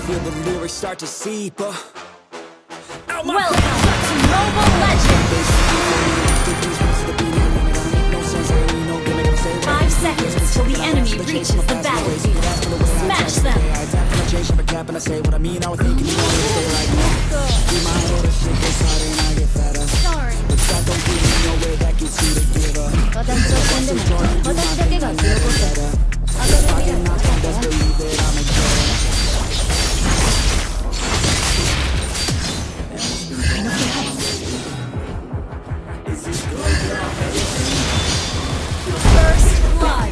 feel the lyrics start to seep out my Welcome to Mobile Legends! 5 seconds till the enemy reaches the battlefield. Smash them! And I say what I mean, I was thinking you wanted to stay like me. Do my head, this shit gets harder and I get fatter. Sorry. But that don't give me no way, that gets you to give up. If I cannot find us, believe that I'm a killer. First blood!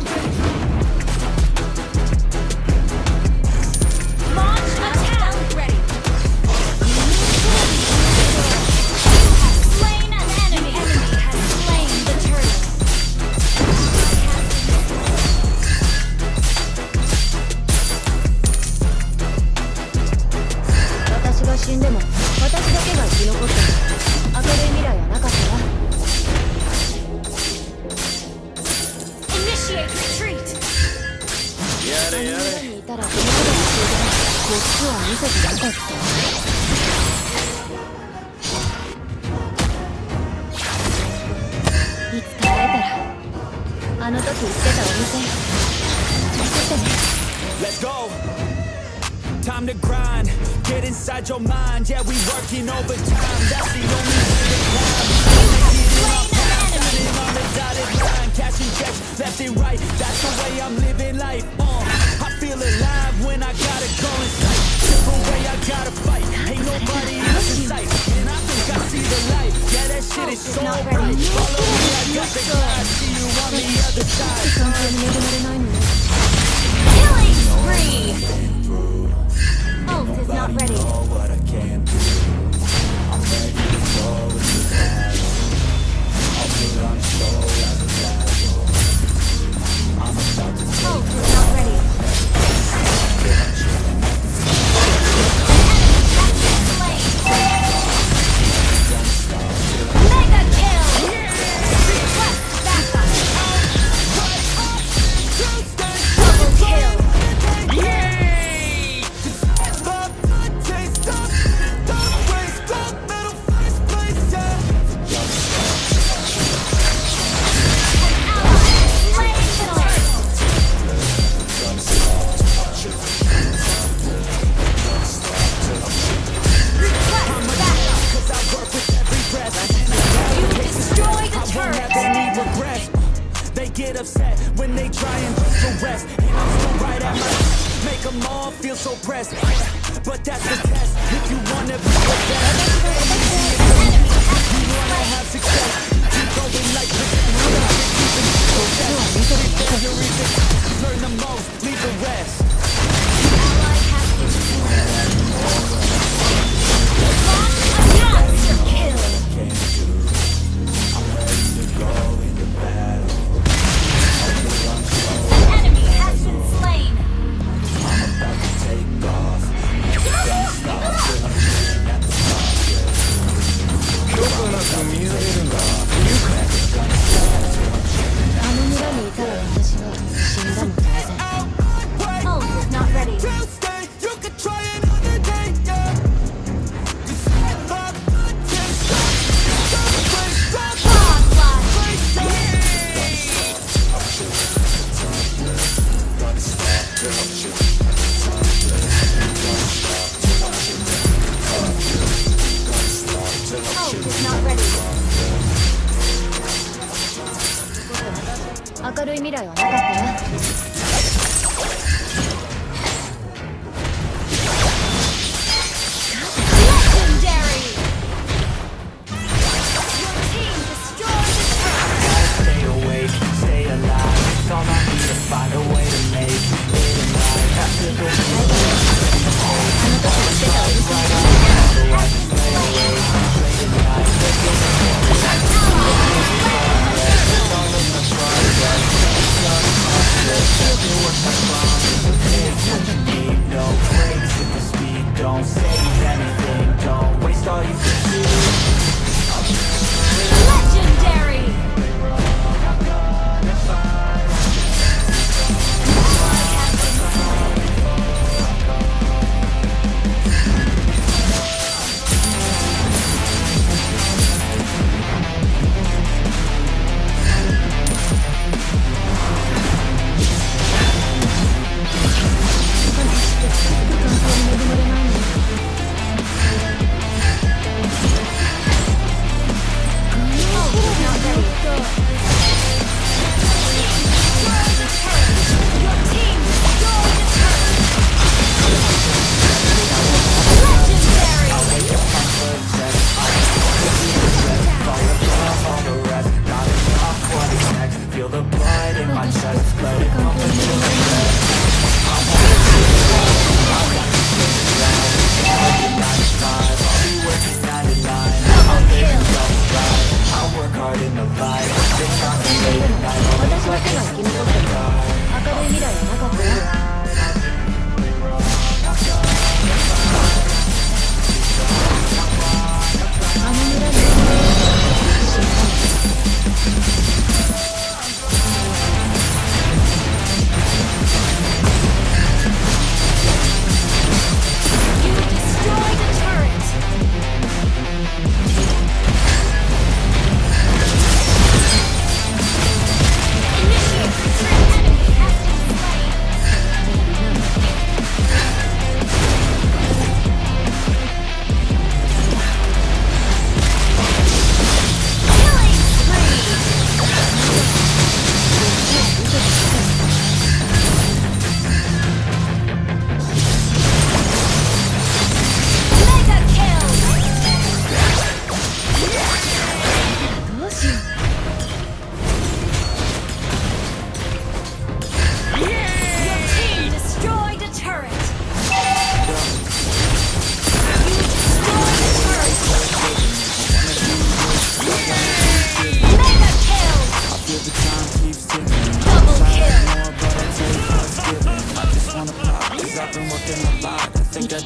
Launch attack! Ready! You have slain an enemy! Enemy has slain the turtle! Initiate retreat! Yada yada. いつか会えたらあの時言ってたお店連れてってね Let's go. Time to grind. Get inside your mind. Yeah, we working overtime. That's the only way to climb. Shining on the dotted line. Cashing checks left and right. That's the way I'm living life. I feel alive when I gotta go inside. Simple way I gotta fight. Ain't nobody else in sight. And I think I see the light. Yeah, that shit is so bright. Follow me, I got the glide. See you on the other side. Killing spree! Ult is not ready. What I can do. I'm ready to go into battle. I'll put on show like a battle. I'm about to Ult is not ready. Mega kill! Request backup! Double kill! Yay! Taste up, don't waste, gold medal, first place, yeah. An ally slain the turtle! Request backup! Cause I work with every breath. You destroyed the I won't turret! have any regrets. They get upset when they try and arrest. And I'm still right at my best. Make them all feel so pressed. But that's the test. If you wanna be the best, you wanna have success. Keep going like this. Learn the most, leave the rest. Ally has been slain. Monster kill! An enemy has been slain! Ult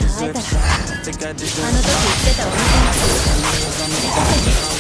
会えたらあの時言ってたお店に